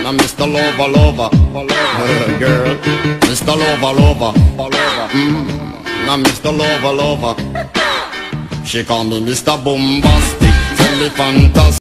I'm Mr. Lover, lover, girl. Mr. Lover, lover, I'm Mr. Lover, lover. She call me Mr. Bombastic, tell me fantastic.